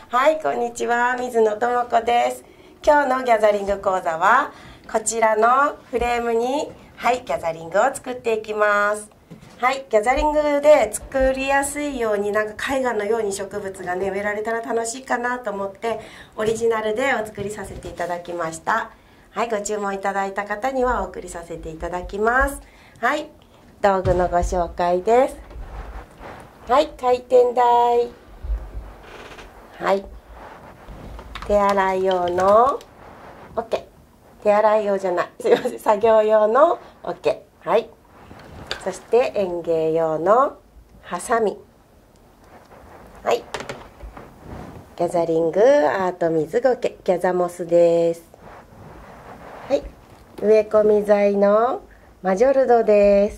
はい、こんにちは、水野智子です。今日のギャザリング講座はこちらのフレームに、はい、ギャザリングを作っていきます。はい、ギャザリングで作りやすいように、なんか絵画のように植物がね植えられたら楽しいかなと思ってオリジナルでお作りさせていただきました。はい、ご注文いただいた方にはお送りさせていただきます。はい、道具のご紹介です。はい、回転台、はい、手洗い用の桶、手洗い用じゃない、すいません、作業用の桶、はい、そして園芸用のハサミ、はい、ギャザリングアート水苔ギャザモスです。はい、植え込み剤のマジョルドです。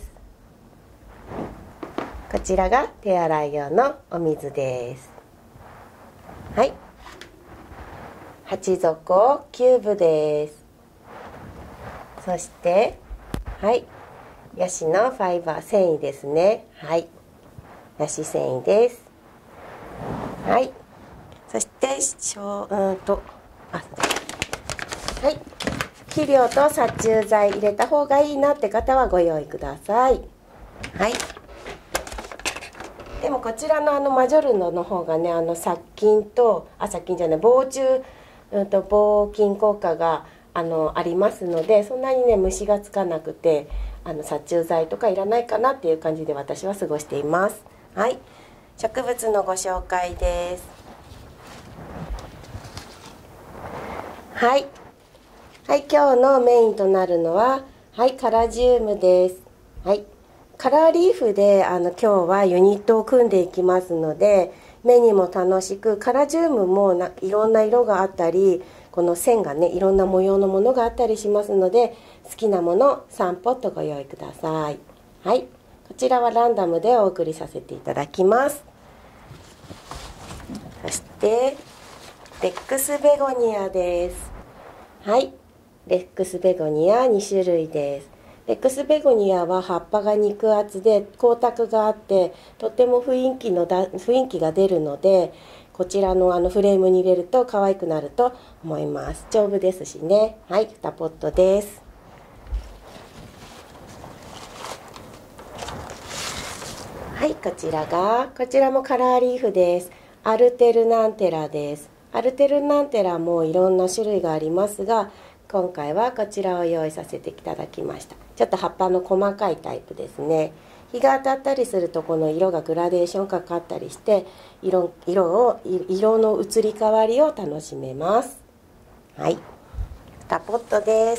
こちらが手洗い用のお水です。はい、鉢底キューブです。そしてはい、ヤシのファイバー繊維ですね。はい、ヤシ繊維です。はい、そしてはい、肥料と殺虫剤入れた方がいいなって方はご用意ください。はい、でもこちらのマジョルノの方がね、殺菌と殺菌じゃない、防虫、防菌効果がありますので、そんなにね虫がつかなくて殺虫剤とかいらないかなっていう感じで私は過ごしています。はい、植物のご紹介です。はい、はい、今日のメインとなるのは、はい、カラジウムです。はい、カラーリーフで今日はユニットを組んでいきますので、目にも楽しく、カラジウムもいろんな色があったり、この線がねいろんな模様のものがあったりしますので、好きなもの3ポットご用意ください。はい、こちらはランダムでお送りさせていただきます。そしてレックスベゴニアです。はい、レックスベゴニア2種類です。レックスベゴニアは葉っぱが肉厚で光沢があって、とても雰囲気が出るので、こちらのフレームに入れると可愛くなると思います。丈夫ですしね。はい、2ポットです。はい、こちらもカラーリーフです。アルテルナンテラです。アルテルナンテラもいろんな種類がありますが、今回はこちらを用意させていただきました。ちょっと葉っぱの細かいタイプですね。日が当たったりするとこの色がグラデーションかかったりして、色の移り変わりを楽しめます。はい、2ポットです。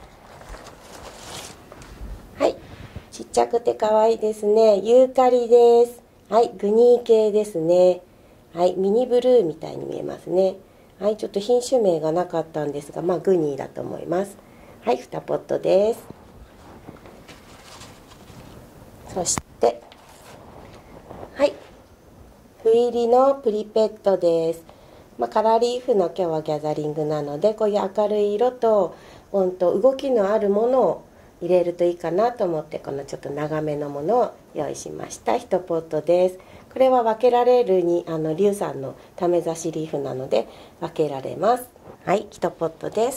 はい、ちっちゃくて可愛いですね。ユーカリです。はい、グニー系ですね。はい、ミニブルーみたいに見えますね。はい、ちょっと品種名がなかったんですが、グニーだと思います。はい、2ポットです。そしてはい、斑入りのプリペットです。カラーリーフの今日はギャザリングなので、こういう明るい色と動きのあるものを入れるといいかなと思って、このちょっと長めのものを用意しました。1ポットです。これは分けられるリュウさんのため刺しリーフなので分けられます。はい、1ポットです。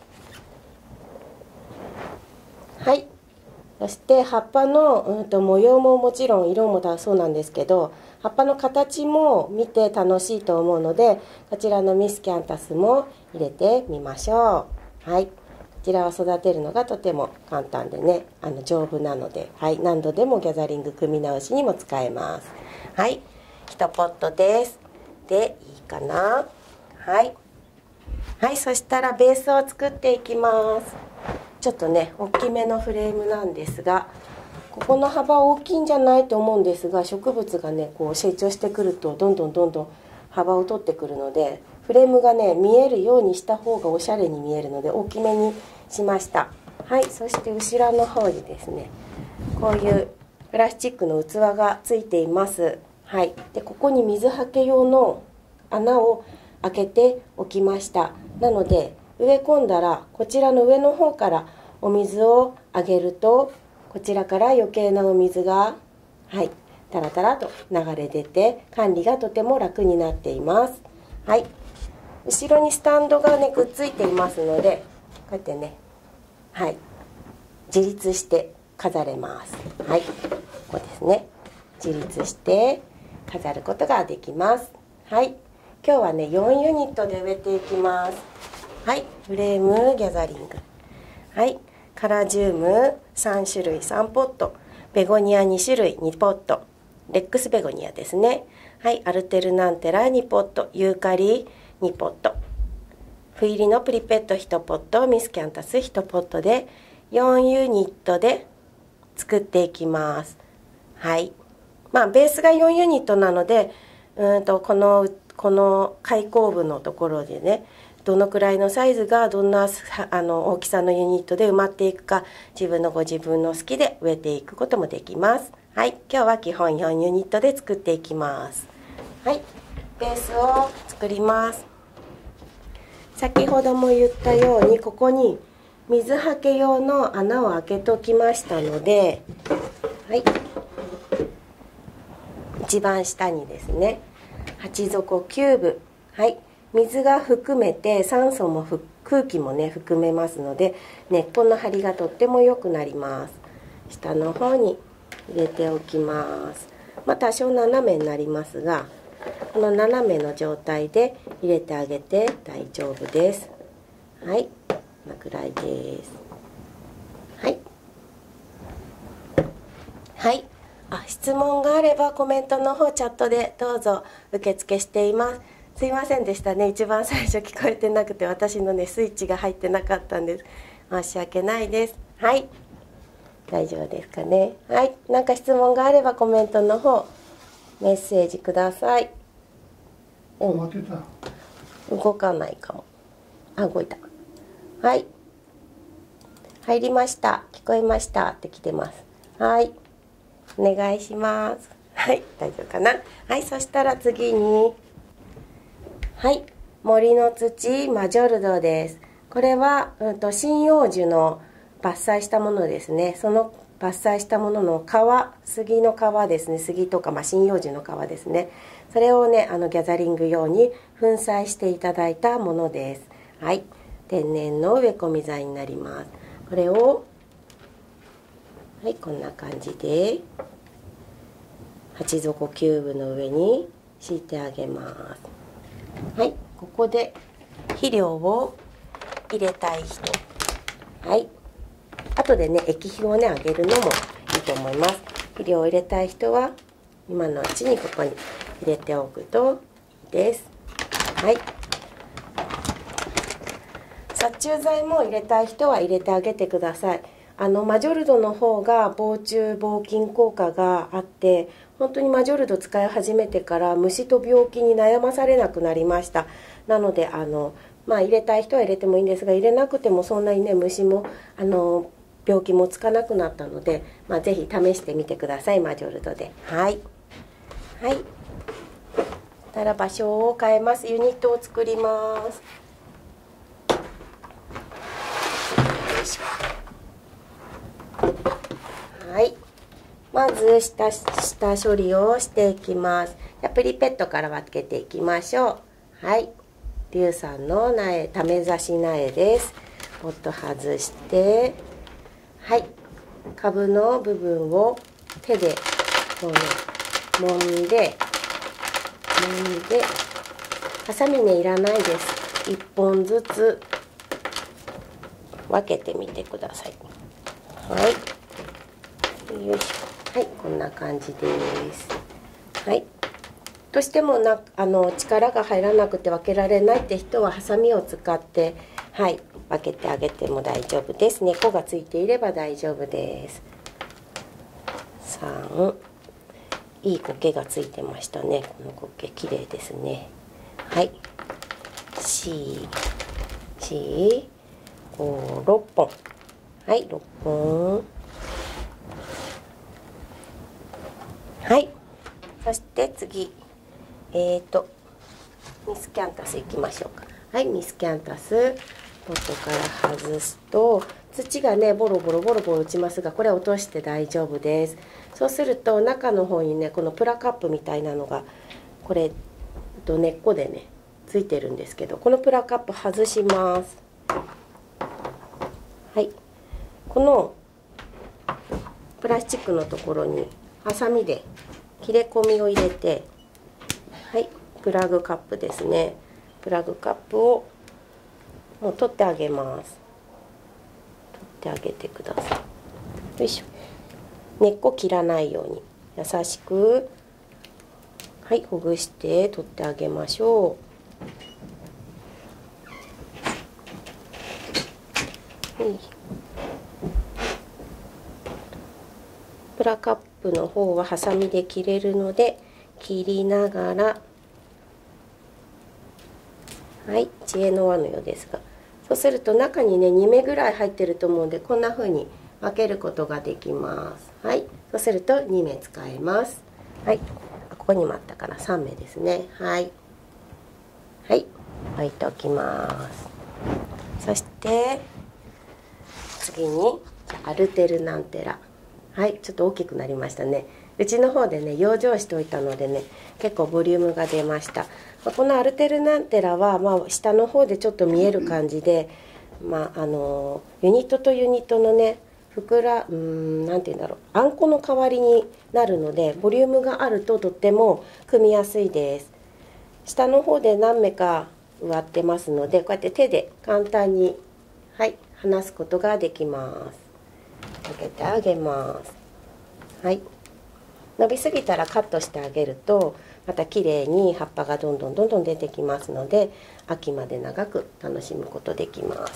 はい、そして葉っぱの、模様ももちろん色もそうなんですけど、葉っぱの形も見て楽しいと思うので、こちらのミスキャンタスも入れてみましょう。はい、こちらは育てるのがとても簡単でね、丈夫なので、はい、何度でもギャザリング組み直しにも使えます。はい、1ポットです。でいいかな。はい、はい、そしたらベースを作っていきます。ちょっとね大きめのフレームなんですが、ここの幅大きいんじゃないと思うんですが、植物がねこう成長してくるとどんどん幅を取ってくるので、フレームがね見えるようにした方がおしゃれに見えるので大きめにしました。はい、そして後ろの方にですね、こういうプラスチックの器がついています。はい、でここに水はけ用の穴を開けておきました。なので植え込んだらこちらの上の方からお水をあげると、こちらから余計なお水がタラタラと流れ出て、管理がとても楽になっています。 はい、後ろにスタンドがねくっついていますので、こうやってね、はい、自立して飾れます。はい、ここですね、自立して飾ることができます。はい、今日はね4ユニットで植えていきます。はい、フレームギャザリング、はい、カラジウム3種類3ポット、ベゴニア2種類2ポット、レックスベゴニアですね。はい、アルテルナンテラ2ポット、ユーカリ2ポット、斑入りのプリペット1ポット、ミスキャンタス1ポットで4ユニットで作っていきます。はい、まあベースが4ユニットなので、この開口部のところでね、どのくらいのサイズがどんな大きさのユニットで埋まっていくか、ご自分の好きで植えていくこともできます。はい、今日は基本4ユニットで作っていきます。はい、ベースを作ります。先ほども言ったように、ここに水はけ用の穴を開けておきましたので、はい、一番下にですね、鉢底キューブ、はい、水が含めて酸素も空気もね含めますので、根っこの張りがとっても良くなります。下の方に入れておきます。まあ多少斜めになりますが、この斜めの状態で入れてあげて大丈夫です。はい、このくらいです。はい、はい、質問があればコメントの方チャットでどうぞ受付しています。すいませんでしたね、一番最初聞こえてなくて、私のねスイッチが入ってなかったんです。申し訳ないです。はい、大丈夫ですかね。はい、なんか質問があればコメントの方メッセージください。動かないかも。動いた。はい、入りました、聞こえましたって来てます。はい、お願いします。はい、大丈夫かな。はい、そしたら次に、はい、森の土マジョルドです。これは、針葉樹の伐採したものですね。その伐採したものの皮、杉の皮ですね。杉とか、針葉樹の皮ですね。それをね、ギャザリング用に粉砕していただいたものです。はい、天然の植え込み材になります。これを、はい、こんな感じで鉢底キューブの上に敷いてあげます。はい、ここで肥料を入れたい人、はい、後でね液肥をねあげるのもいいと思います。肥料を入れたい人は今のうちにここに入れておくといいです。はい、殺虫剤も入れたい人は入れてあげてください。マジョルドの方が防虫防菌効果があって、本当にマジョルド使い始めてから虫と病気に悩まされなくなりました。なので入れたい人は入れてもいいんですが、入れなくてもそんなにね虫も病気もつかなくなったので、ぜひ試してみてください、マジョルドで。はいはい、そしたら場所を変えます。ユニットを作ります。はい、まず下処理をしていきます。じゃプリペットから分けていきましょう。はい、リュウさんの苗、ため刺し苗です。ポット外して、はい、株の部分を手でこうね揉んで、ハサミねいらないです。1本ずつ分けてみてください。はい、よいしょ。はい、こんな感じです。はい、どうしても力が入らなくて分けられないって人はハサミを使って、はい、分けてあげても大丈夫です。根っこがついていれば大丈夫です。3、いい苔がついてましたね。この苔綺麗ですね。はい、4、5、6本。はい、6本。はい、そして次ミスキャンタスいきましょうか。はい、ミスキャンタスポットから外すと土がねボロボロ落ちますが、これ落として大丈夫です。そうすると中の方にねこのプラカップみたいなのがこれ根っこでねついてるんですけど、このプラカップ外します。はい、このプラスチックのところにハサミで切れ込みを入れて、はい、プラグカップですね。プラグカップをもう取ってあげます。取ってあげてください。よいしょ。根っこ切らないように優しく、はい、ほぐして取ってあげましょう。プラカップの方はハサミで切れるので切りながら、はい、知恵の輪のようですが、そうすると中にね2目ぐらい入ってると思うんで、こんな風に分けることができます。はい、そうすると2目使えます。はい、ここにもあったから3目ですね。はい、はい、置いておきます。そして次にアルテルナンテラ。はい、ちょっと大きくなりましたね。うちの方でね養生しておいたのでね、結構ボリュームが出ました。このアルテルナンテラは、下の方でちょっと見える感じで、ユニットとユニットのねなんて言うんだろう、あんこの代わりになるので、ボリュームがあるととっても組みやすいです。下の方で何目か植わってますので、こうやって手で簡単に、はい、離すことができます。開けてあげます。はい、伸びすぎたらカットしてあげるとまた綺麗に葉っぱがどんどん出てきますので、秋まで長く楽しむことできます。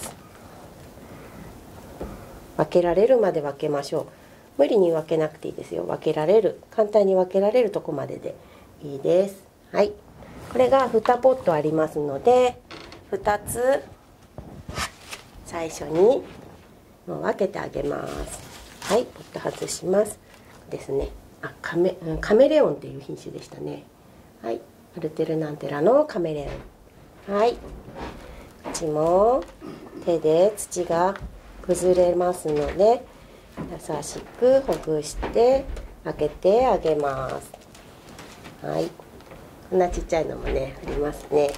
分けられるまで分けましょう。無理に分けなくていいですよ。分けられる、簡単に分けられるとこまででいいです。はい、これが2ポットありますので、2つ最初にもう分けてあげます。はい、ポット外しますですね。カメレオンっていう品種でしたね。はい、アルテルナンテラのカメレオン。はい、こっちも手で土が崩れますので優しくほぐして開けてあげます。はい、こんなちっちゃいのもねありますね。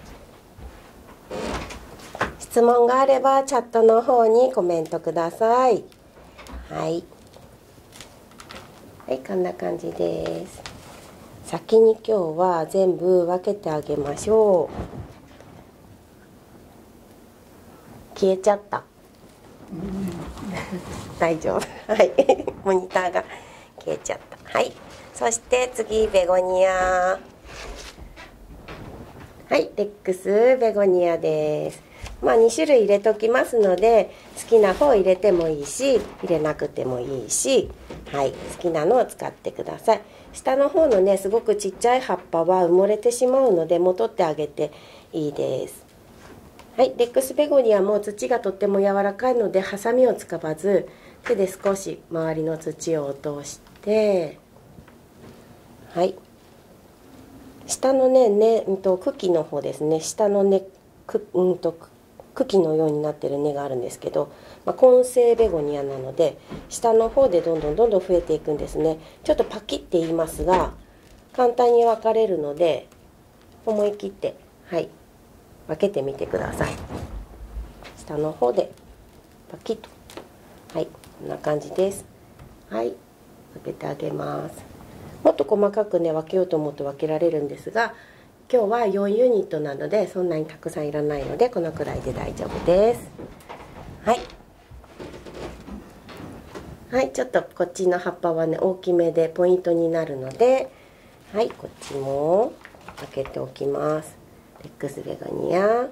質問があればチャットの方にコメントください。はい、はい、こんな感じです。先に今日は全部分けてあげましょう。消えちゃった大丈夫。はいモニターが消えちゃった。はい、そして次ベゴニア。はい、レックスベゴニアです。2種類入れときますので、好きな方入れてもいいし入れなくてもいいし、はい、好きなのを使ってください。下の方のねすごくちっちゃい葉っぱは埋もれてしまうのでもう取ってあげていいです。はい、レックスベゴニアも土がとっても柔らかいのでハサミを使わず手で少し周りの土を落として、はい、下のね茎の方ですね、下のね茎のようになってる根があるんですけど、根性ベゴニアなので下の方でどんどん増えていくんですね。ちょっとパキッて言いますが簡単に分かれるので思い切って、はい、分けてみてください。下の方でパキッと、はい、こんな感じです。はい、分けてあげます。もっと細かくね分けようと思うと分けられるんですが、今日は4ユニットなのでそんなにたくさんいらないのでこのくらいで大丈夫です。はい、はい、ちょっとこっちの葉っぱはね大きめでポイントになるので、はい、こっちも開けておきます。レックスベゴニア。はい、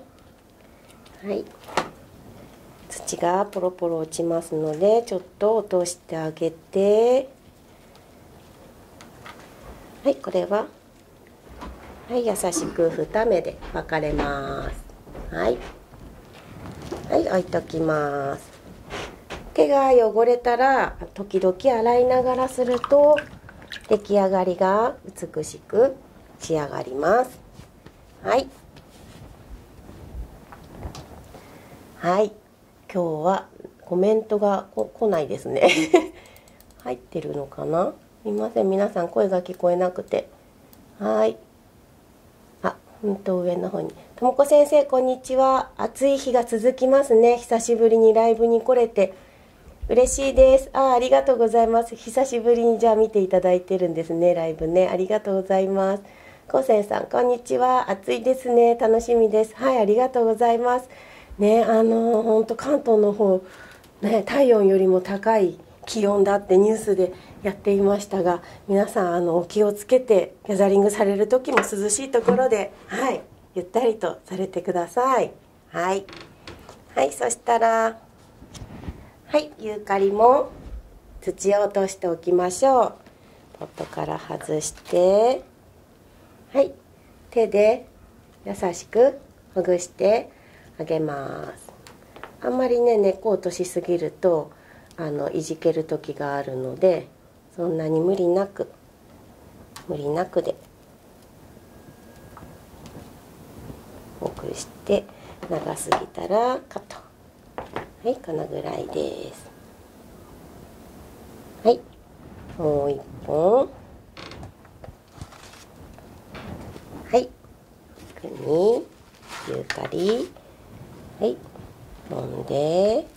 土がポロポロ落ちますのでちょっと落としてあげて、はい、これは、はい、優しく2目で分かれます。はい、はい、置いときます。手が汚れたら時々洗いながらすると出来上がりが美しく仕上がります。はい、はい、今日はコメントが来ないですね入ってるのかな、すみません、皆さん声が聞こえなくて。はい、 上の方に。ともこ先生、こんにちは。暑い日が続きますね。久しぶりにライブに来れて嬉しいです。ありがとうございます。久しぶりにじゃあ見ていただいてるんですね、ライブね。ありがとうございます。こうせんさん、こんにちは。暑いですね。楽しみです。はい、ありがとうございます。ね、本当関東の方、ね、体温よりも高い気温だってニュースでやっていましたが、皆さんお気をつけてギャザリングされる時も涼しいところで、はい、ゆったりとされてください。はい、はい、そしたら、はい、ユーカリも土を落としておきましょう。ポットから外して、はい、手で優しくほぐしてあげます。あんまりね、根っこを落としすぎるといじける時があるので、そんなに無理なくでほぐして、長すぎたらカット。はい、このぐらいです。はい、もう一本。はい、次にユーカリ、はい、揉んで、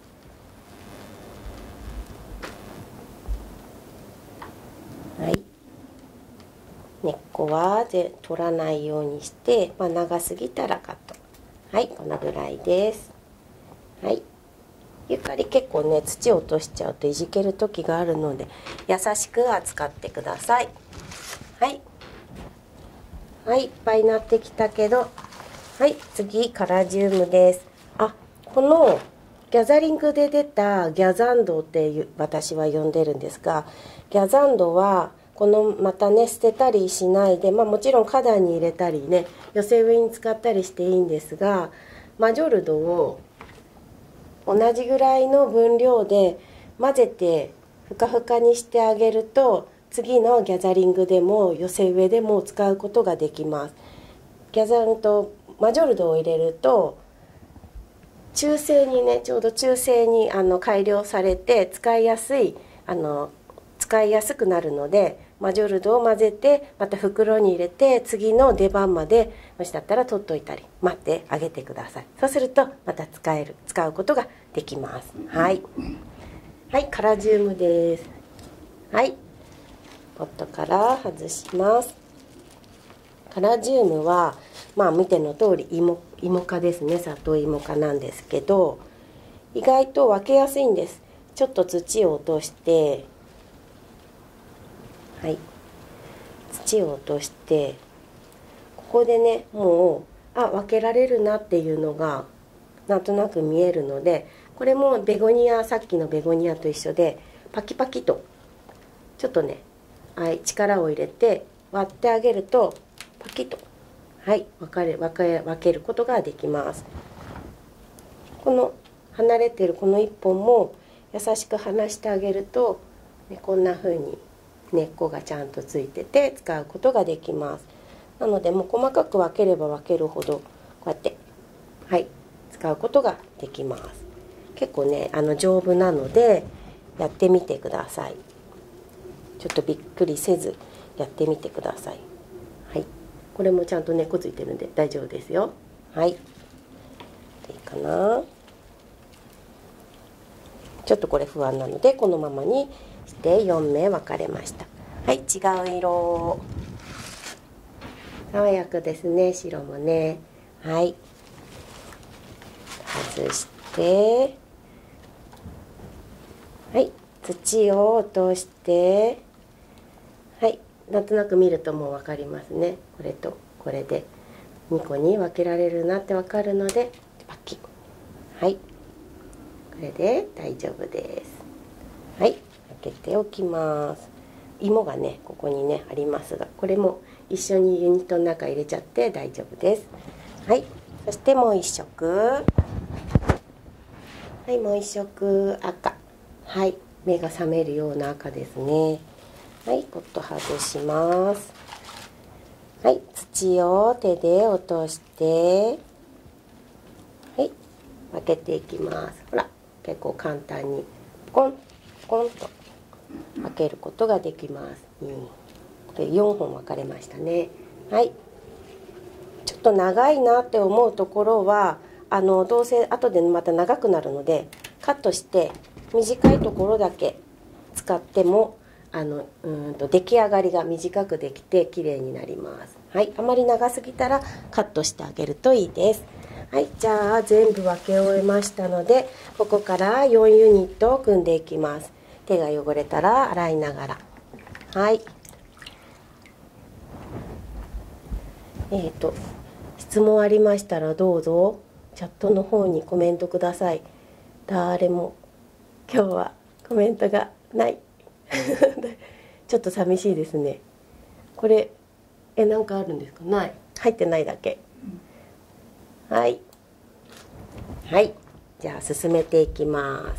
はい、根っこは取らないようにして、長すぎたらカット。はい、このぐらいです。はい、ユーカリ結構ね、土を落としちゃうといじける時があるので、優しく扱ってください。はい、はい、いっぱいになってきたけど、はい、次カラジウムです。このギャザリングで出たギャザンドって私は呼んでるんですが、ギャザンドはこのまたね、捨てたりしないで、もちろん花壇に入れたりね、寄せ植えに使ったりしていいんですが、マジョルドを同じぐらいの分量で混ぜてふかふかにしてあげると、次のギャザリングでも寄せ植えでも使うことができます。ギャザンとマジョルドを入れると中性にね、ちょうど中性に改良されて使いやすくなるので、マジョルドを混ぜてまた袋に入れて、次の出番までもしだったら取っといたり待ってあげてください。そうするとまた使うことができます。はい、はい、カラジウムです。はい、ポットから外します。カラジウムは見ての通り芋科ですね。里芋科なんですけど、意外と分けやすいんです。ちょっと土を落として、はい、土を落として、ここでね、もう分けられるなっていうのがなんとなく見えるので、これもベゴニア、さっきのベゴニアと一緒でパキパキとちょっとね、はい、力を入れて割ってあげるとパキッと、はい、分けることができます。この離れてるこの1本も優しく離してあげると、こんな風に根っこがちゃんとついてて使うことができます。なのでもう細かく分ければ分けるほどこうやって、はい、使うことができます。結構ね、丈夫なのでやってみてください。ちょっとびっくりせずやってみてください。はい、これもちゃんと根っこついてるんで大丈夫ですよ。はい、いいかな。ちょっとこれ不安なのでこのままにして4名分かれました。はい、違う色、爽やかですね、白もね。はい、外して、はい、土を落として、はい、なんとなく見るともう分かりますね。これとこれで2個に分けられるなって分かるのでパッキン。はい、これで大丈夫です。はい、開けておきます。芋がね、ここにねありますが、これも一緒にユニットの中入れちゃって大丈夫です。はい、そしてもう一色、はい、もう一色赤、はい、目が覚めるような赤ですね。はい、ポット外します。はい、土を手で落として、はい、分けていきます。ほら、結構簡単にコンコンと分けることができます。これ4本分かれましたね。はい、 と長いなって思うところはどうせ後でまた長くなるのでカットして短いところだけ使っても出来上がりが短くできて綺麗になります。はい、あまり長すぎたらカットしてあげるといいです。はい、じゃあ全部分け終えましたので、ここから4ユニットを組んでいきます。手が汚れたら洗いながら。はい。質問ありましたらどうぞチャットの方にコメントください。誰も今日はコメントがないちょっと寂しいですね。これなんかあるんですか？ない、入ってないだけ。はいはい、じゃあ進めていきます。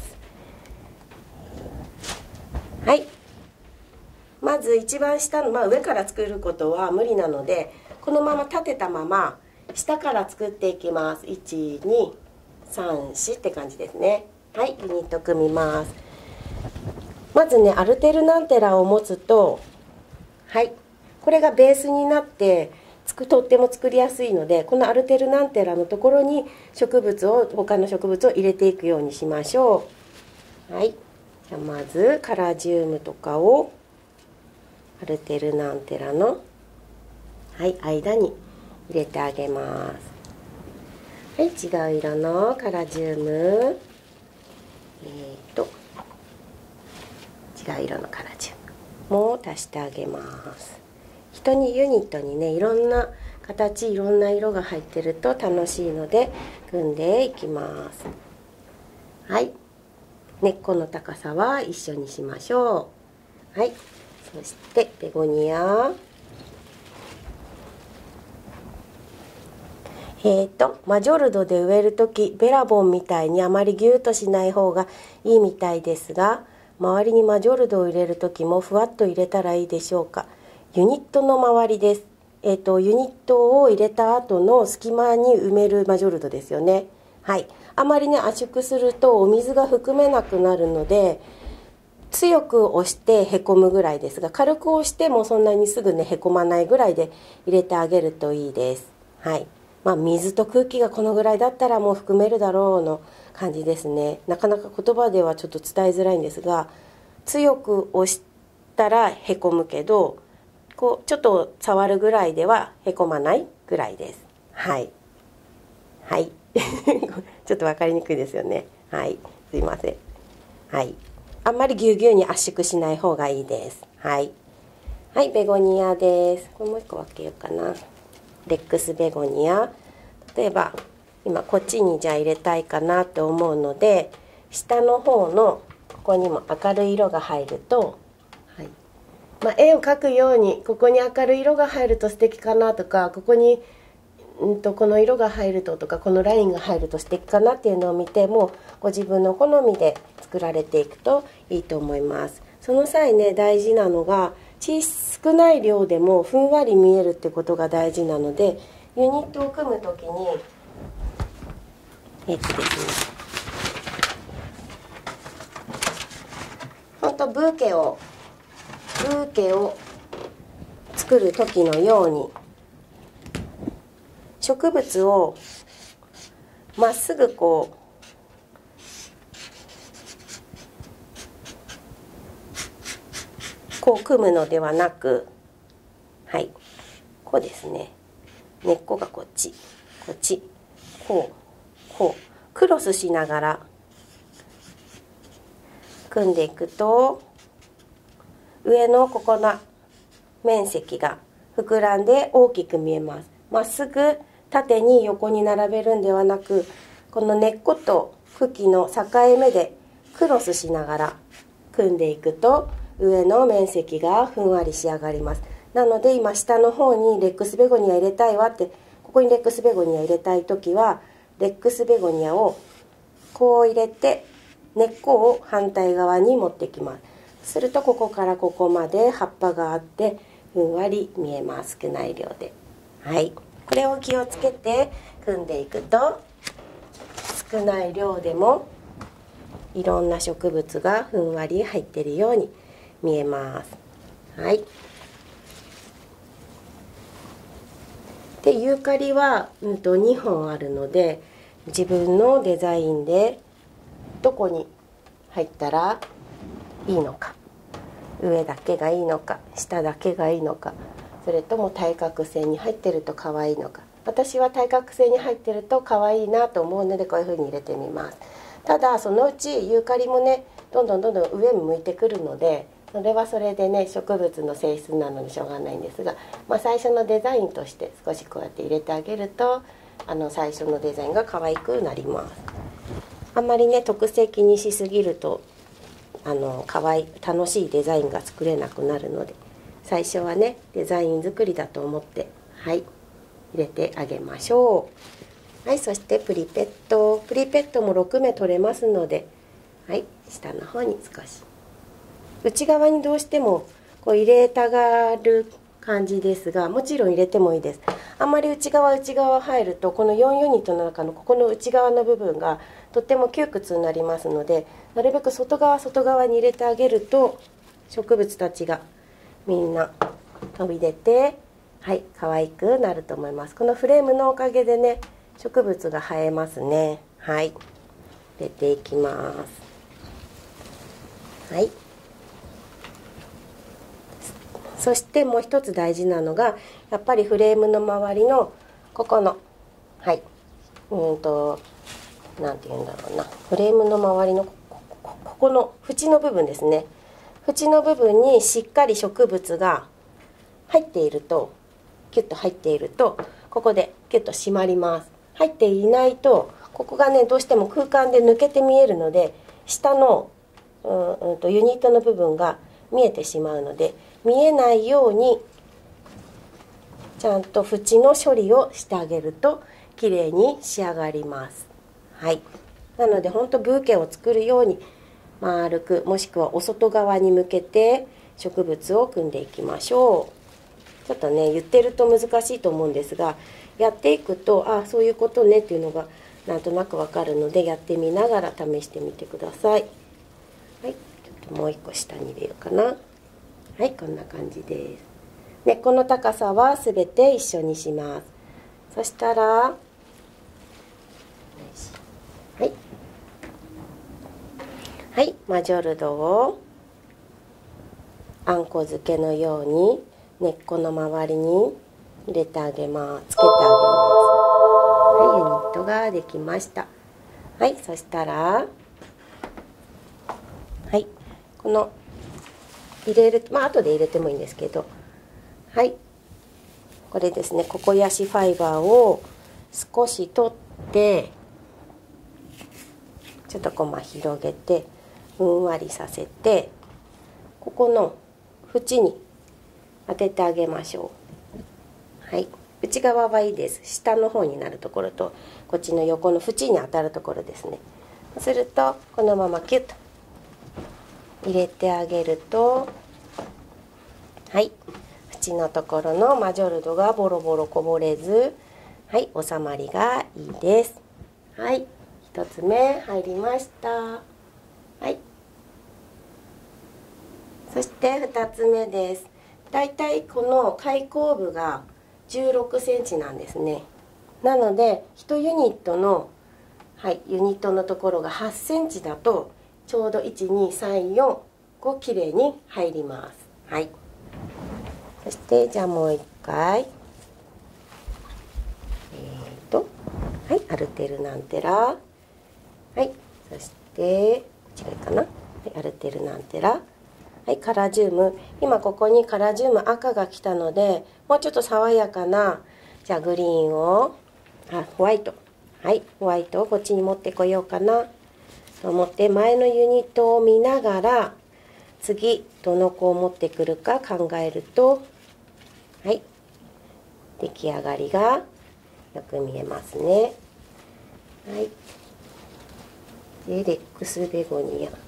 はい、まず一番下の、上から作ることは無理なので、このまま立てたまま下から作っていきます。123って感じですね。はい、ユニット組みます。まずね、アルテルナンテラを持つと、はい、これがベースになってとっても作りやすいので、このアルテルナンテラのところに他の植物を入れていくようにしましょう。はい、じゃあまずカラジウムとかをアルテルナンテラの、はい、間に入れてあげます。はい、違う色のカラジウム、違う色のカラジウムも足してあげます。ユニットにね、いろんな形、いろんな色が入ってると楽しいので組んでいきます。はい、根っこの高さは一緒にしましょう。はい、そしてベゴニア、マジョルドで植えるときベラボンみたいにあまりギュッとしない方がいいみたいですが、周りにマジョルドを入れるときもふわっと入れたらいいでしょうか？ユニットの周りです。ユニットを入れた後の隙間に埋めるマジョルドですよね。はい、あまりね圧縮するとお水が含めなくなるので、強く押してへこむぐらいですが、軽く押してもそんなにすぐねへこまないぐらいで入れてあげるといいです。はい、水と空気がこのぐらいだったらもう含めるだろうの感じですね。なかなか言葉ではちょっと伝えづらいんですが、強く押したらへこむけど、こうちょっと触るぐらいではへこまないぐらいです。はいはいちょっと分かりにくいですよね。はい、すいません。はい、あんまりぎゅうぎゅうに圧縮しない方がいいです。はいはい、ベゴニアです。これもう一個分けようかな。レックスベゴニア、例えば今こっちにじゃあ入れたいかなと思うので、下の方のここにも明るい色が入ると、絵を描くようにここに明るい色が入ると素敵かなとか、ここにこの色が入るとか、このラインが入ると素敵かなっていうのを見て、もご自分の好みで作られていくといいと思います。その際ね、大事なのが少ない量でもふんわり見えるってことが大事なので、ユニットを組む時にですね、本当ブーケを作る時のように、植物をまっすぐこう組むのではなく、はい、こうですね。根っこがこっちこうクロスしながら組んでいくと、上のここの面積が膨らんで大きく見えます。まっすぐ縦に横に並べるんではなく、この根っこと茎の境目でクロスしながら組んでいくと、上の面積がふんわり仕上がります。なので今下の方にレックスベゴニア入れたいわって、ここにレックスベゴニア入れたい時は、レックスベゴニアをこう入れて根っこを反対側に持ってきます。するとここからここまで葉っぱがあってふんわり見えます。少ない量で。はい、これを気をつけて組んでいくと、少ない量でもいろんな植物がふんわり入っているように見えます。はい、 でユーカリは、2本あるので、自分のデザインでどこに入ったらいいのか、上だけがいいのか下だけがいいのか、それとも対角線に入ってると可愛いのか。私は対角線に入ってると可愛いなと思うので、こういう風に入れてみます。ただそのうちユーカリもね、どんどん上に向いてくるので、それはそれでね、植物の性質なのにしょうがないんですが、最初のデザインとして少しこうやって入れてあげると、最初のデザインが可愛くなります。あんまりね、特性気にしすぎると楽しいデザインが作れなくなるので、最初はね、デザイン作りだと思って、はい、入れてあげましょう。はい、そしてプリペットも6目取れますので、はい、下の方に少し内側にどうしてもこう入れたがる感じですが、もちろん入れてもいいです。あんまり内側入ると、この4ユニットの中のここの内側の部分がとっても窮屈になりますので、なるべく外側に入れてあげると、植物たちがみんな飛び出て、はい、可愛くなると思います。このフレームのおかげでね、植物が映えますね。はい、入れていきます。はい、そしてもう一つ大事なのが、やっぱりフレームの周りのここの、はい、なんて言うんだろうな、フレームの周りのここの縁の部分ですね。縁の部分にしっかり植物が入っていると、キュッと入っていると、ここでキュッと締まります。入っていないと、ここがね、どうしても空間で抜けて見えるので、下のユニットの部分が見えてしまうので、見えないようにちゃんと縁の処理をしてあげると綺麗に仕上がります。はい、なので本当ブーケを作るように丸く、もしくはお外側に向けて植物を組んでいきましょう。ちょっとね、言ってると難しいと思うんですが、やっていくと、あ、そういうことねっていうのがなんとなくわかるので、やってみながら試してみてください。はい、ちょっともう一個下に入れようかな。はい、こんな感じです。根っこの高さはすべて一緒にします。そしたら、はい、はい、マジョルドをあんこ漬けのように根っこの周りに入れてあげます。つけてあげます。はい、ユニットができました。はい、そしたら、はい、この入れる、後で入れてもいいんですけど、はい、これですね、ココヤシファイバーを少し取って、ちょっと広げてふんわりさせて、ここの縁に当ててあげましょう。はい、内側はいいです。下の方になるところと、こっちの横の縁に当たるところですね。そうするとこのままキュッと入れてあげると、はい、縁のところのマジョルドがボロボロこぼれず、はい、収まりがいいです。はい、1つ目入りました。はい、そして2つ目です。だいたいこの開口部が16センチなんですね。なので1ユニットの、はい、ユニットのところが8センチだと、ちょうど12345きれいに入ります。はい、そしてじゃあもう一回、はい、アルテルナンテラ、はい、そして違いかな、はい、アルテルナンテラ、はい、カラジウム、今ここにカラジウム赤が来たので、もうちょっと爽やかな、じゃあグリーンを、ホワイト、はい、ホワイトをこっちに持ってこようかなと思って、前のユニットを見ながら次どの子を持ってくるか考えると、はい、出来上がりがよく見えますね。はい、でレックスベゴニア、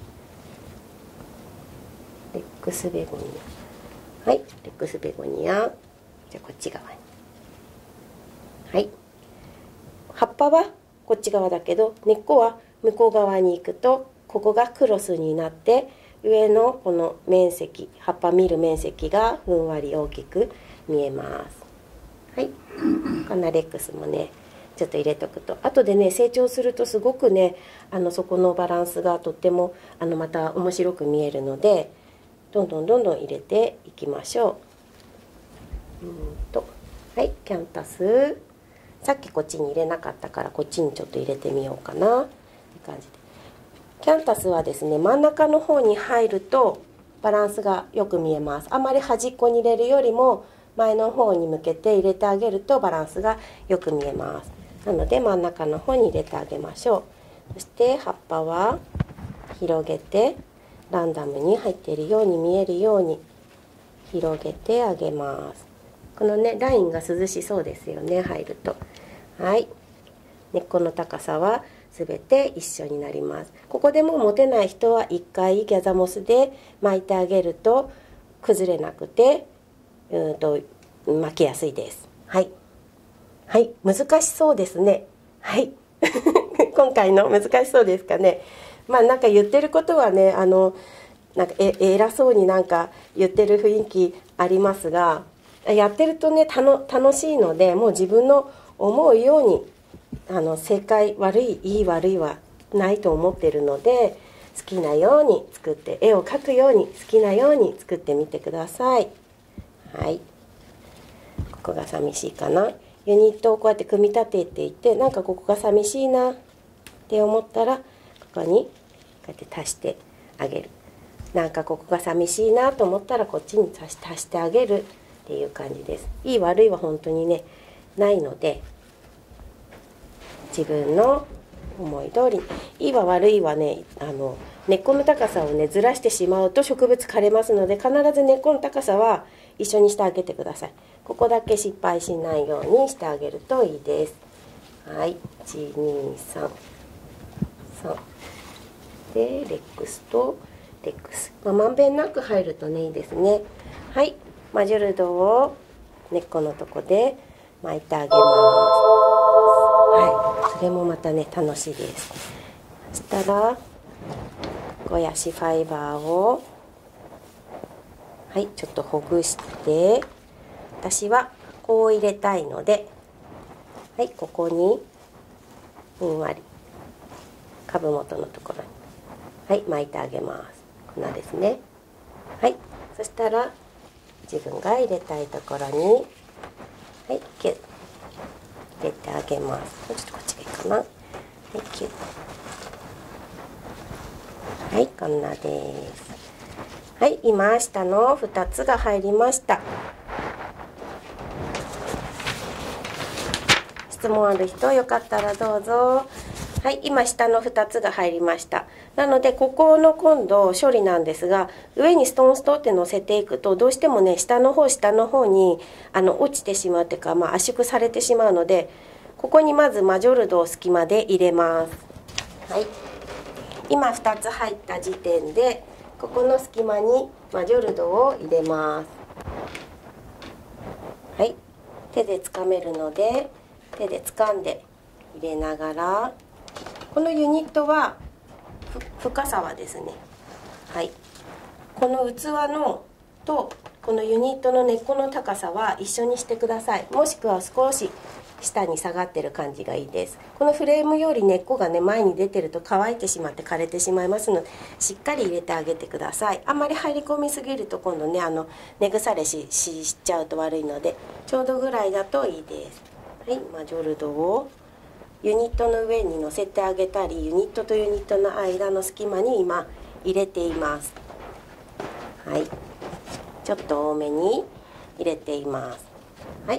レックスベゴニア、はい、レックスベゴニア、じゃあこっち側に、はい、葉っぱはこっち側だけど、根っこは向こう側に行くと、ここがクロスになって、上のこの面積、葉っぱ見る面積がふんわり大きく見えます。 はい、こんなレックスもねちょっと入れとくと後でね成長するとすごくねそこのバランスがとってもまた面白く見えるのでどんどん入れていきましょう。はい、キャンタスさっきこっちに入れなかったからこっちにちょっと入れてみようかなって感じで、キャンタスはですね真ん中の方に入るとバランスがよく見えます。あまり端っこに入れるよりも前の方に向けて入れてあげるとバランスがよく見えます。なので真ん中の方に入れてあげましょう。そして葉っぱは広げてランダムに入っているように見えるように広げてあげます。このねラインが涼しそうですよね、入ると。はい、根っこの高さはすべて一緒になります。ここでも持てない人は1回ギャザモスで巻いてあげると崩れなくて巻きやすいです。はい、はい、難しそうですね。はい今回の難しそうですかね。なんか言ってることはねなんか偉そうになんか言ってる雰囲気ありますが、やってるとね楽しいので、もう自分の思うように正解悪いいい悪いはないと思ってるので、好きなように作って絵を描くように好きなように作ってみてください。はい、ここが寂しいかな。ユニットをこうやって組み立てていて、なんかここが寂しいなって思ったらここにこうやって足してあげる。なんかここが寂しいなと思ったらこっちに足してあげるっていう感じです。いい悪いは本当にねないので、自分の思い通り、いいは悪いはね根っこの高さをねずらしてしまうと植物枯れますので、必ず根っこの高さは一緒にしてあげてください。ここだけ失敗しないようにしてあげるといいです。はい、123でレックスとレックス、まんべんなく入るとねいいですね。はい、マジョルドを根っこのとこで巻いてあげます。はい、それもまたね楽しいです。そしたらゴヤシファイバーをはいちょっとほぐして、私はこう入れたいので、はい、ここにふんわり株元のところにはい巻いてあげます。こんなですね。はい、そしたら自分が入れたいところにはいキュッ入れてあげます。ちょっとこっちがいいかな。はいキュッ、はい、こんなです。はい、今下の2つが入りました。質問ある人よかったらどうぞ。はい、今下の2つが入りました。なのでここの今度処理なんですが、上にストンって乗せていくとどうしてもね下の方に落ちてしまうというか、圧縮されてしまうので、ここにまずマジョルドを隙間で入れます。はい、今2つ入った時点でここの隙間にマジョルドを入れます。はい、手でつかめるので手で掴んで入れながら、このユニットは深さはですね、はい、この器のとこのユニットの根っこの高さは一緒にしてください。もしくは少し下に下がってる感じがいいです。このフレームより根っこがね前に出てると乾いてしまって枯れてしまいますので、しっかり入れてあげてください。あんまり入り込みすぎると今度ね根腐れしちゃうと悪いので、ちょうどぐらいだといいです。はい、マジョルドをユニットの上に乗せてあげたり、ユニットとユニットの間の隙間に今入れています。はい、ちょっと多めに入れています。はい、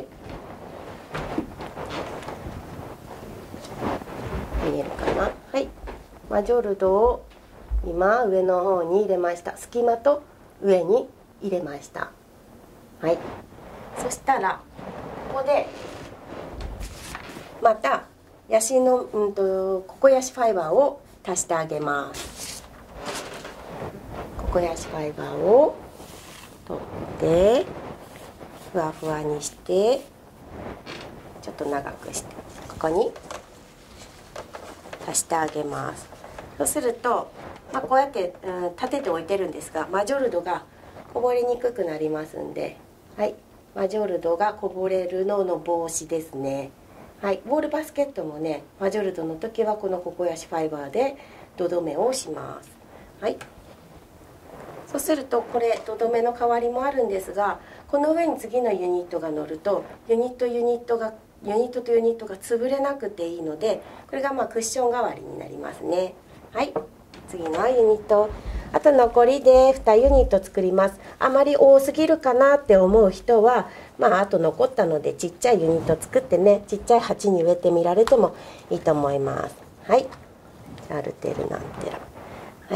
見えるかな。はい、マジョルドを今上の方に入れました。隙間と上に入れました。はい、そしたらここでまたヤシのココヤシファイバーを足してあげます。ココヤシファイバーを取ってふわふわにしてちょっと長くしてここに足してあげます。そうすると、こうやって、立てておいてるんですがマジョルドがこぼれにくくなりますんで、はい、 マジョルドがこぼれるのの防止ですね。はい、ウォールバスケットもね、マジョルドの時はこのココヤシファイバーで土留めをします。はい、そうするとこれ土留めの代わりもあるんですが、この上に次のユニットが乗るとユニットとユニットが潰れなくていいので、これがクッション代わりになりますね。はい、次のユニット、あと残りで2ユニット作ります。あまり多すぎるかなって思う人は、あと残ったのでちっちゃいユニット作ってね、ちっちゃい鉢に植えてみられてもいいと思います。はい、アルテルなんてら、はい、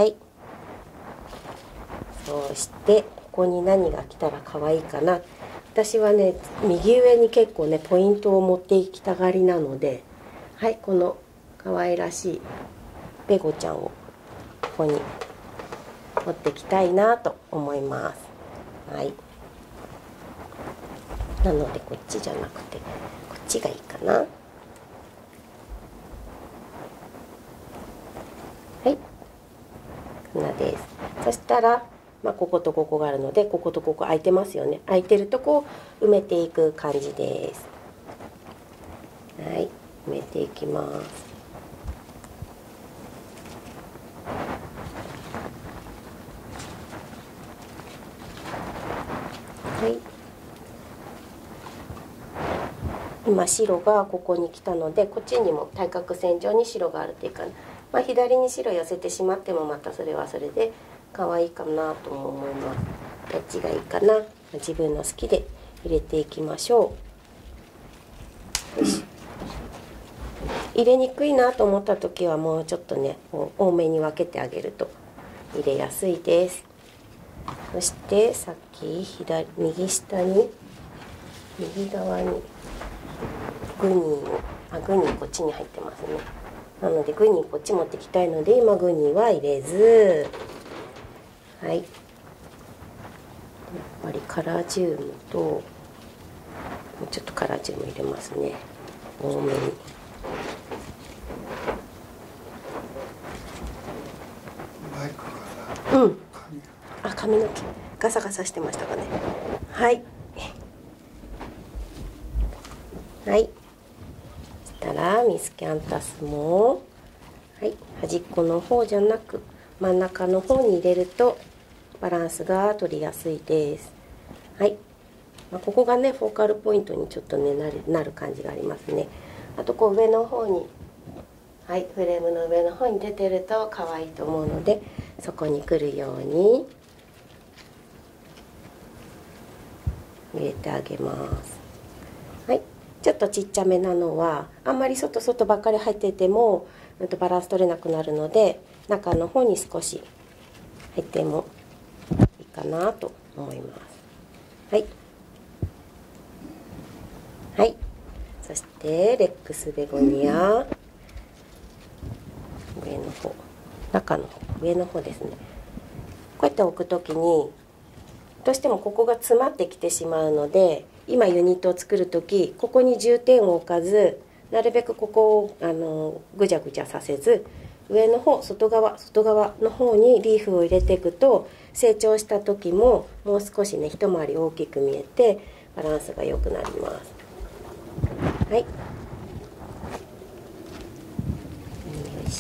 そうしてここに何が来たら可愛いかな。私はね、右上に結構ねポイントを持っていきたがりなので、はい、この可愛らしいベゴちゃんをここに持ってきたいなと思います。はい、なのでこっちじゃなくてこっちがいいかな。はい、こんなです。そしたら、こことここがあるので、こことここ空いてますよね。空いてるとこを埋めていく感じです。はい、埋めていきます。はい、今白がここに来たので、こっちにも対角線上に白があるっていうか、左に白寄せてしまってもまたそれはそれで可愛いかなとも思います。どっちがいいかな、自分の好きで入れていきましょう。よし、入れにくいなと思った時はもうちょっとね多めに分けてあげると入れやすいです。そしてさっき右下に右側にグニーをグニーこっちに入ってますね。なのでグニーこっち持ってきたいので今グニーは入れず、はい、やっぱりカラジウムともうちょっとカラジウム入れますね、多めに。髪の毛ガサガサしてましたかね。はいはい、そしたらミスキャンタスも、はい、端っこの方じゃなく真ん中の方に入れるとバランスが取りやすいです。はい、ここがねフォーカルポイントにちょっとねなる感じがありますね。あとこう上の方に、はい、フレームの上の方に出てると可愛いと思うので、そこに来るように入れてあげます。はい、ちょっとちっちゃめなのはあんまり外ばっかり入っててもバランス取れなくなるので、中の方に少し入ってもいいかなと思います。はい、はい、そしてレックスベゴニア上の方、中の方、上の方ですね。こうやって置くときにどうしてもここが詰まってきてしまうので、今ユニットを作る時ここに重点を置かず、なるべくここをぐちゃぐちゃさせず、上の方外側の方にリーフを入れていくと、成長した時ももう少しね一回り大きく見えてバランスが良くなります。はい、よし、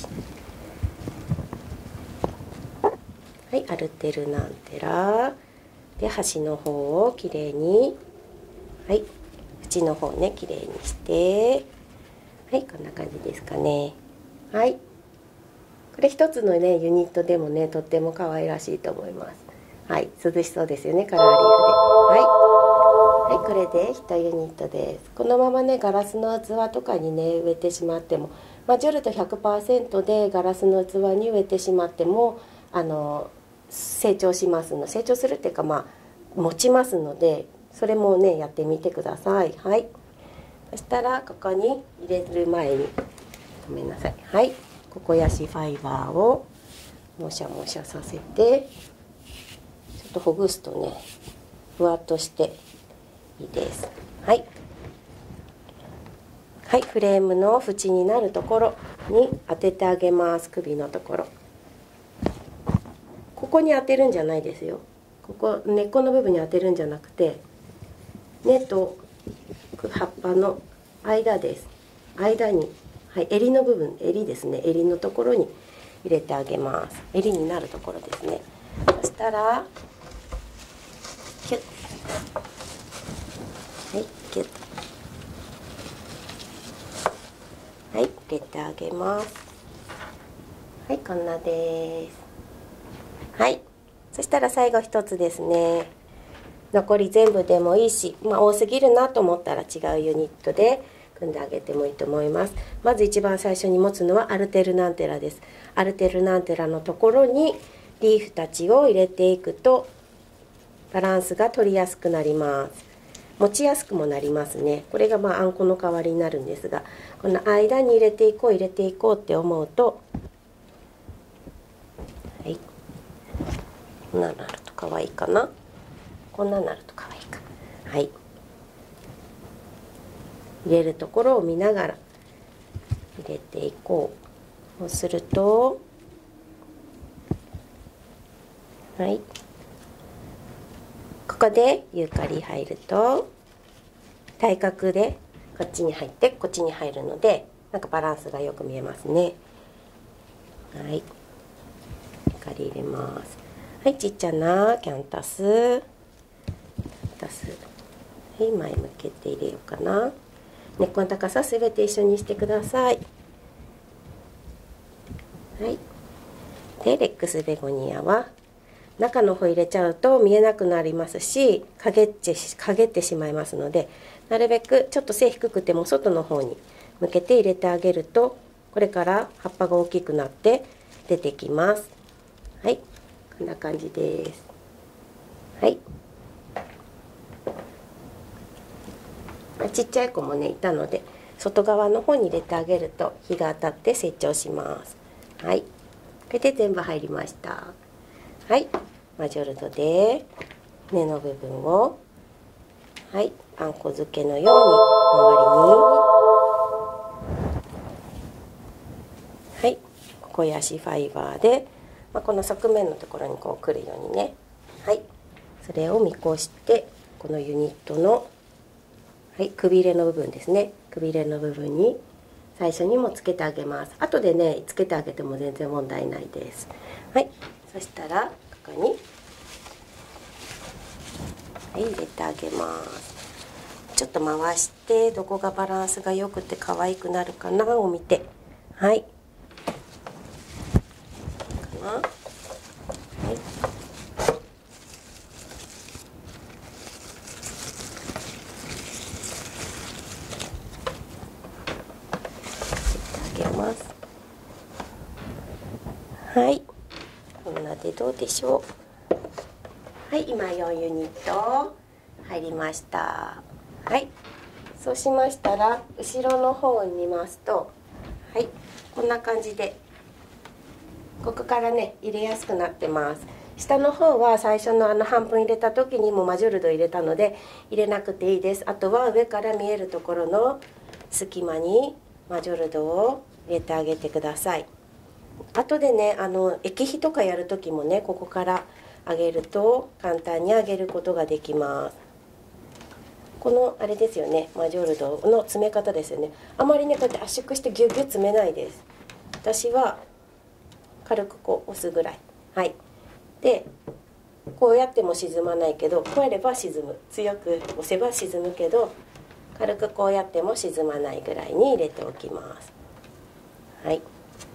はい、アルテルナンテラで端の方をきれいに、はい、縁の方ねきれいにして、はい、こんな感じですかね。はい、これ一つのねユニットでもねとっても可愛らしいと思います。はい、涼しそうですよね、カラーリーフで。はい、はい、これで1ユニットです。このままねガラスの器とかにね植えてしまっても、ジョルト 100% でガラスの器に植えてしまっても成長しますの、成長するっていうか持ちますので、それもねやってみてください。はい、そしたらここに入れる前にごめんなさい、はい、ココヤシファイバーをもしゃもしゃさせてちょっとほぐすとねふわっとしていいです。はい、はい、フレームの縁になるところに当ててあげます。首のところ、ここに当てるんじゃないですよ。ここ根っこの部分に当てるんじゃなくて根と葉っぱの間です。間に、はい、襟の部分、襟ですね、襟のところに入れてあげます。襟になるところですね。そしたらキュッ、はい、キュッ、はい、入れてあげます。はい、こんなです。はい、そしたら最後一つですね。残り全部でもいいし、多すぎるなと思ったら違うユニットで組んであげてもいいと思います。まず一番最初に持つのはアルテルナンテラです。アルテルナンテラのところにリーフたちを入れていくとバランスが取りやすくなります。持ちやすくもなりますね。これがあんこの代わりになるんですが、この間に入れていこうって思うと、はい、こんなになると可愛いかな。こんなになると可愛いか。はい。入れるところを見ながら入れていこう。そうすると、はい。ここでユーカリ入ると対角でこっちに入ってこっちに入るので、なんかバランスがよく見えますね。はい。ユーカリ入れます。はい、ちっちゃなキャンタス。はい、前向けて入れようかな。根っこの高さすべて一緒にしてください。はい。で、レックスベゴニアは中の方入れちゃうと見えなくなりますし、陰ってしまいますので、なるべくちょっと背低くても外の方に向けて入れてあげると、これから葉っぱが大きくなって出てきます。はい、こんな感じです。はい。ちっちゃい子もねいたので、外側の方に入れてあげると日が当たって成長します。はい、これで全部入りました。はい、マジョルドで根の部分を、はい、あんこ漬けのように周りに、はい、ココヤシファイバーで、この側面のところにこう来るようにね、はい、それを見越してこのユニットの、はい、くびれの部分ですね、くびれの部分に最初にもつけてあげます。後でねつけてあげても全然問題ないです。はい、そしたらここに、はい、入れてあげます。ちょっと回してどこがバランスがよくて可愛くなるかなを見て、はい、かな、はい、あげます。はい、こんなでどうでしょう。はい、今4ユニット入りました。はい、そうしましたら後ろの方を見ますと、はい、こんな感じでここからね入れやすくなってます。下の方は最初の半分入れた時にもマジョルド入れたので入れなくていいです。あとは上から見えるところの隙間にマジョルドを入れてあげてください。あとでね液肥とかやる時もねここから上げると簡単に上げることができます。このあれですよね、マジョルドの詰め方ですよね。あまりねこうやって圧縮してギュッギュッ詰めないです。私は軽くこう押すぐらい。はい。でこうやっても沈まないけど、こうやれば沈む、強く押せば沈むけど軽くこうやっても沈まないぐらいに入れておきます。はい、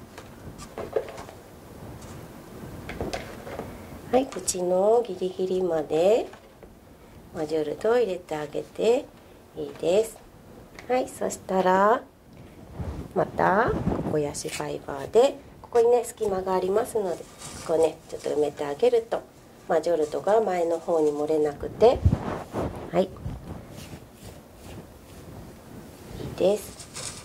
はい、口のギリギリまでマジョルドを入れてあげていいです。はい、そしたらまたココヤシファイバーでここにね隙間がありますので、ここねちょっと埋めてあげるとマジョルドが前の方に漏れなくて、はい、いいです。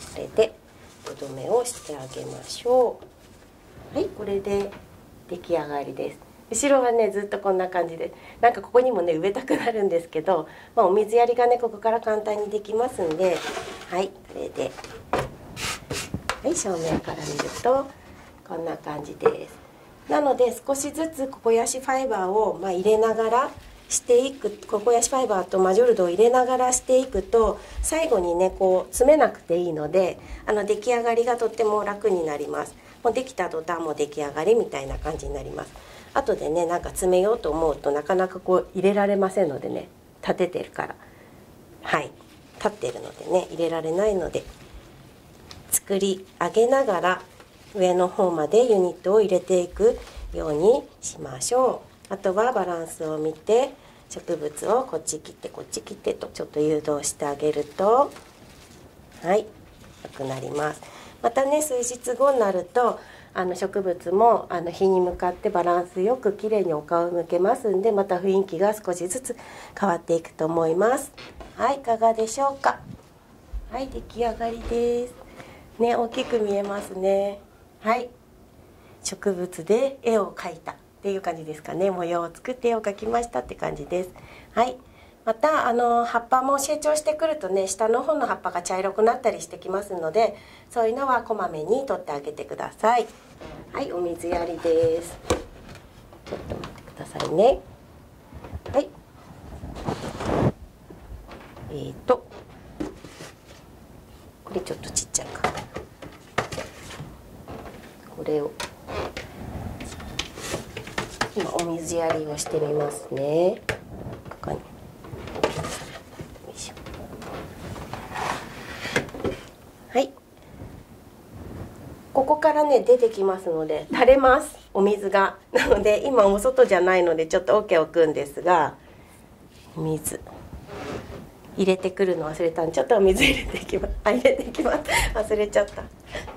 これでとどめをしてあげましょう。はい、これで出来上がりです。後ろはねずっとこんな感じで、なんかここにもね植えたくなるんですけど、お水やりがねここから簡単にできますんで、はい、これで、はい、正面から見るとこんな感じです。なので少しずつココヤシファイバーを入れながらしていく、ココヤシファイバーとマジョルドを入れながらしていくと、最後にねこう詰めなくていいので、出来上がりがとっても楽になります。もうできた途端もう出来上がりみたいな感じになります。後でねなんか詰めようと思うとなかなかこう入れられませんのでね、立ててるから、はい立ってるのでね入れられないので、作り上げながら上の方までユニットを入れていくようにしましょう。あとはバランスを見て植物をこっち切ってこっち切ってとちょっと誘導してあげると、はい良くなります。またね数日後になると植物も日に向かってバランスよくきれいにお顔を向けますんで、また雰囲気が少しずつ変わっていくと思います。はい、いかがでしょうか。はい、出来上がりですね。大きく見えますね。はい、植物で絵を描いたっていう感じですかね。模様を作って絵を描きましたって感じです。はい、また葉っぱも成長してくるとね、下の方の葉っぱが茶色くなったりしてきますので、そういうのはこまめに取ってあげてください。はい、お水やりです。ちょっと待ってくださいね。はい、これちょっとちっちゃいか。これを今お水やりをしてみますね。ここにはい、ここからね出てきますので垂れます、お水が。なので今お外じゃないのでちょっと桶を置くんですが、お水入れてくるの忘れたんで、ちょっとお水入れていきます。入れていきます。忘れちゃった。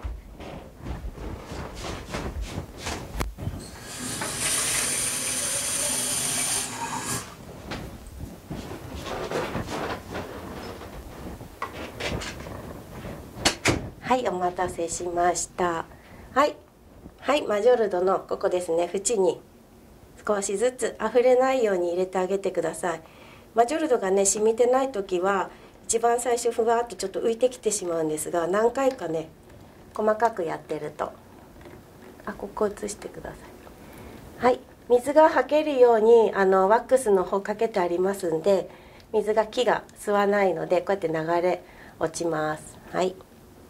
はい、お待たせしました。はい、はい、マジョルドのここですね、縁に少しずつ溢れないように入れてあげてください。マジョルドがね染みてない時は一番最初ふわっとちょっと浮いてきてしまうんですが、何回かね細かくやってると、ここ移してください。はい、水がはけるようにワックスの方かけてありますんで、水が木が吸わないのでこうやって流れ落ちます。はい、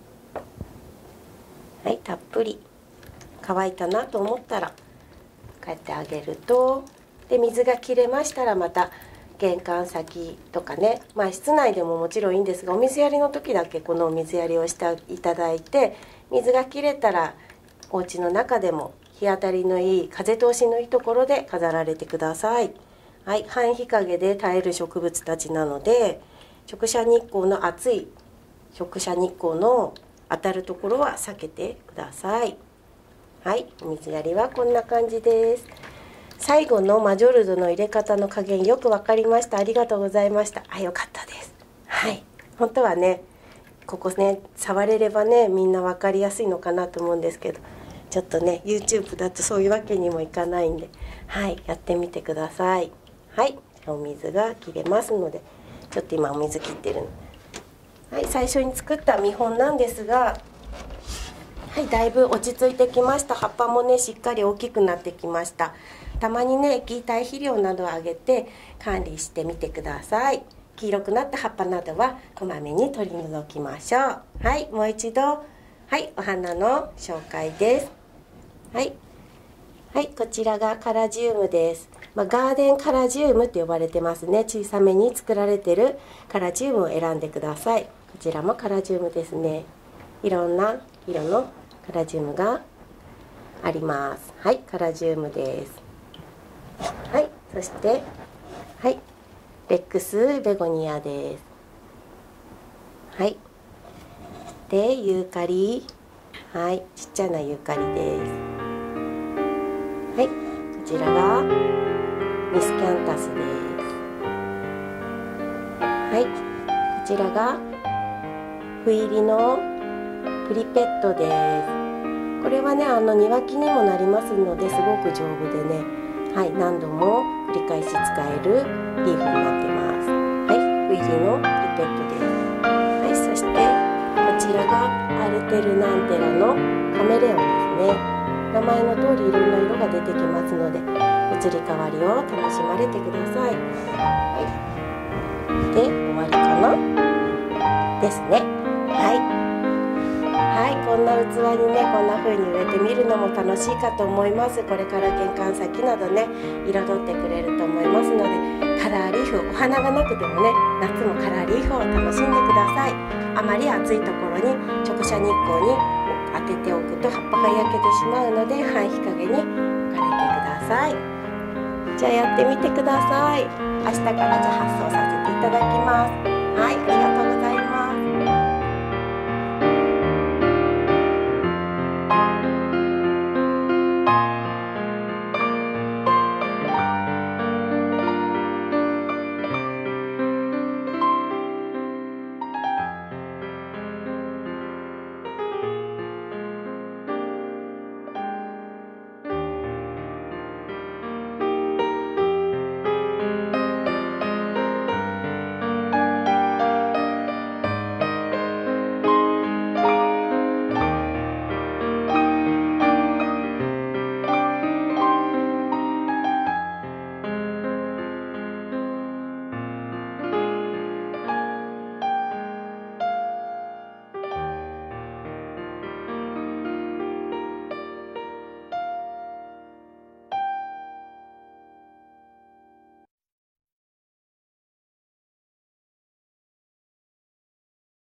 はい、たっぷり乾いたなと思ったらこうやってあげると、で水が切れましたらまた玄関先とかね、室内でももちろんいいんですが、お水やりの時だけこのお水やりをしていただいて、水が切れたらお家の中でも日当たりのいい風通しのいいところで飾られてください。はい、半日陰で耐える植物たちなので、直射日光の暑い直射日光の当たるところは避けてください。はい、お水やりはこんな感じです。最後のマジョルドの入れ方の加減よく分かりました。ありがとうございました。よかったです。はい、本当はねここね触れればねみんな分かりやすいのかなと思うんですけど、ちょっとね YouTube だとそういうわけにもいかないんで、はい、やってみてください。はい、お水が切れますので、ちょっと今お水切ってるの。はい、最初に作った見本なんですが、はい、だいぶ落ち着いてきました。葉っぱもねしっかり大きくなってきました。たまにね液体肥料などをあげて管理してみてください。黄色くなった葉っぱなどはこまめに取り除きましょう。はい、もう一度、はい、お花の紹介です。はい、はい、こちらがカラジウムです。ガーデンカラジウムと呼ばれてますね。小さめに作られてるカラジウムを選んでください。こちらもカラジウムですね。いろんな色のカラジウムがあります。はい、カラジウムです。はい、そして、はい、レックスベゴニアです。はい、でユーカリ、はい、ちっちゃなユーカリです。はい、こちらがミスキャンタスです。はい、こちらが斑入りのプリペットです。これはね庭木にもなりますのですごく丈夫でね、はい、何度も繰り返し使えるリーフになってます。はい、斑入りのプリペットです。はい、そしてこちらがアルテルナンテラのカメレオンですね。名前の通りいろんな色が出てきますので、こ移り変わりを楽しまれてください。はい、で終わりかなですね。はい、こんな器にね、こんな風に植えてみるのも楽しいかと思います。これから玄関先などね、彩ってくれると思いますので、カラーリーフ、お花がなくてもね、夏もカラーリーフを楽しんでください。あまり暑いところに直射日光に当てておくと葉っぱが焼けてしまうので、半日陰に置かれてください。じゃあやってみてください。明日からじゃあ発送させていただきます。はい、ありがとうございます。